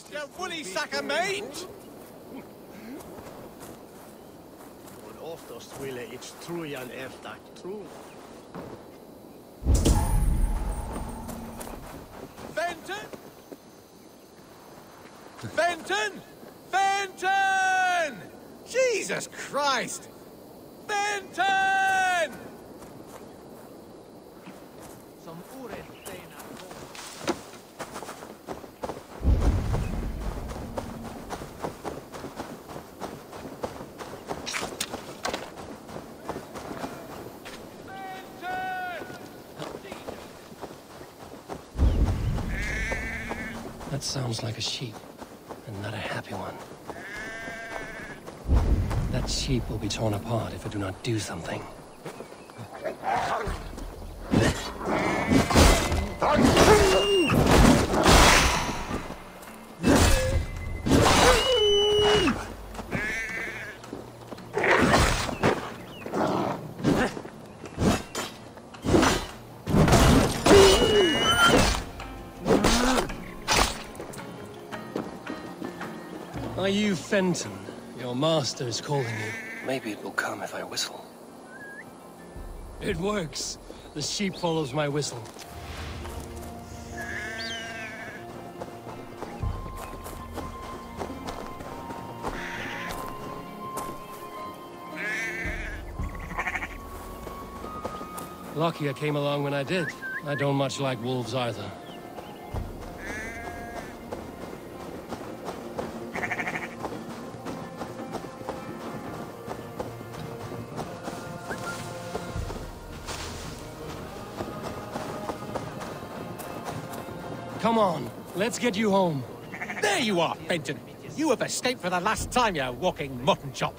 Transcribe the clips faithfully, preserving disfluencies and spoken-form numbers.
you woolly sack of meat! Und oftast ville ich trujan efter tro. Fenton! Fenton! Fenton! Jesus Christ! Fenton! Som orätt stenar på. That sounds like a sheep, and not a happy one. That sheep will be torn apart if I do not do something. Are you Fenton? Your master is calling you. Maybe it will come if I whistle. It works. The sheep follows my whistle. Lucky I came along when I did. I don't much like wolves either. Come on, let's get you home. There you are, Fenton. You have escaped for the last time, you walking mutton chop.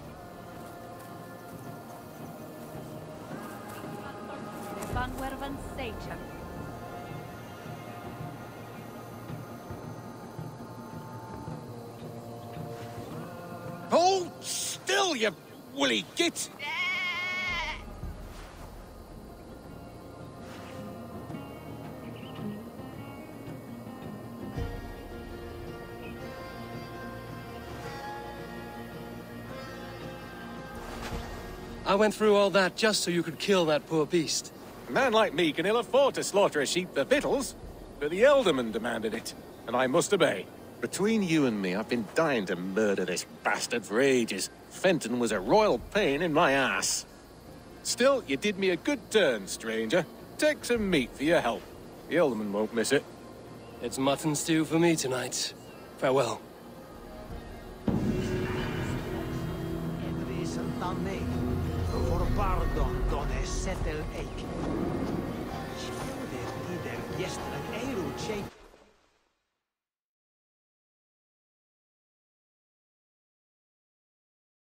Hold still, you woolly git! I went through all that just so you could kill that poor beast. A man like me can ill afford to slaughter a sheep for victuals, but the Elderman demanded it, and I must obey. Between you and me, I've been dying to murder this bastard for ages. Fenton was a royal pain in my ass. Still, you did me a good turn, stranger. Take some meat for your help. The Elderman won't miss it. It's mutton stew for me tonight. Farewell. For pardon, Donne Settel Eik. Spioder tider gästen en Eero